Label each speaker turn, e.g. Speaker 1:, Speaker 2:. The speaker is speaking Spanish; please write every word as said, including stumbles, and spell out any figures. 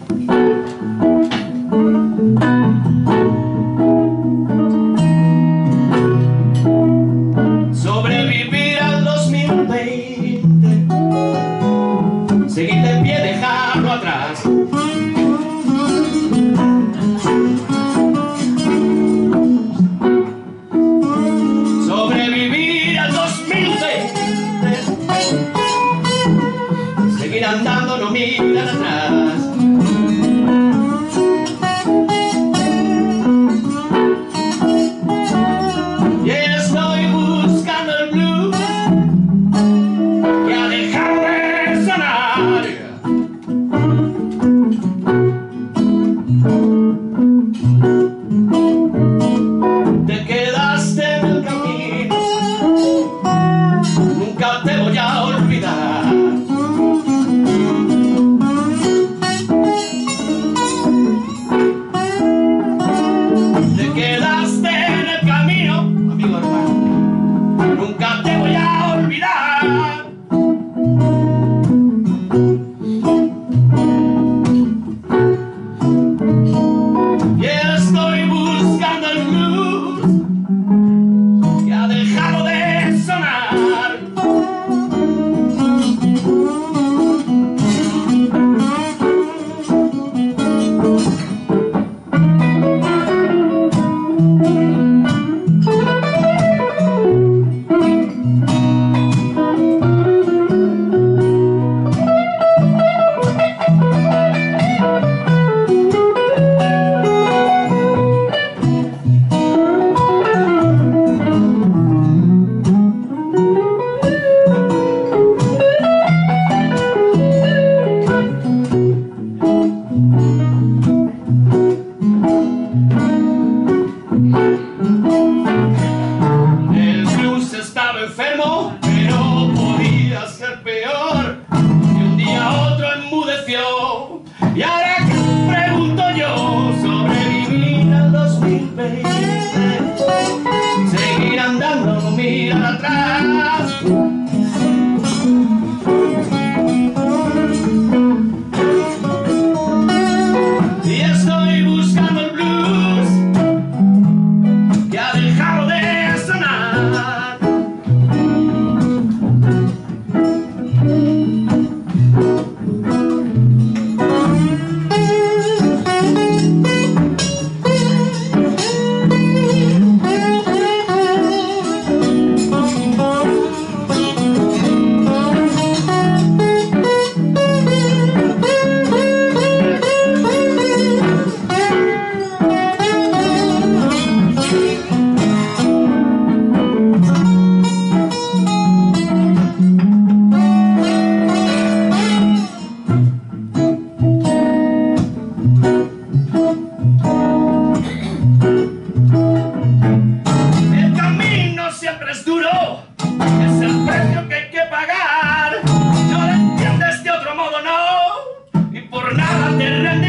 Speaker 1: Sobrevivir al dos mil veinte, seguir de pie, dejarlo atrás. Sobrevivir al dos mil veinte, seguir andando, no mirar atrás. Y estoy buscando el blues que ha dejado de sonar. Te quedaste en el camino, nunca te voy a olvidar. Te quedaste en el camino, amigo hermano, nunca te voy a olvidar. Y estoy buscando el blues que ha dejado de sonar. El blues estaba enfermo, pero podía ser peor. Y un día a otro enmudeció. Y ahora que pregunto yo, sobrevivir al dos mil veinte, seguir andando, no mirar atrás. Y estoy buscando el blues que ha dejado de sonar. El camino siempre es duro, es el precio que hay que pagar. No lo entiendes de otro modo, no, y por nada te rendes.